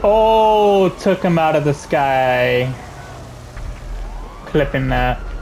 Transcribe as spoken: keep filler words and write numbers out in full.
Oh, took him out of the sky. Clipping that.